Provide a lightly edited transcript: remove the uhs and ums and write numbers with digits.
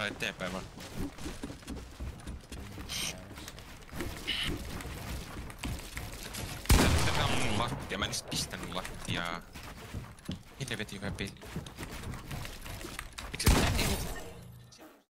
Ai eteenpäin vaan. Tää on mun lattia, mä en edes pistänyt lattiaa. Miten veti hyvä peli? Eikö se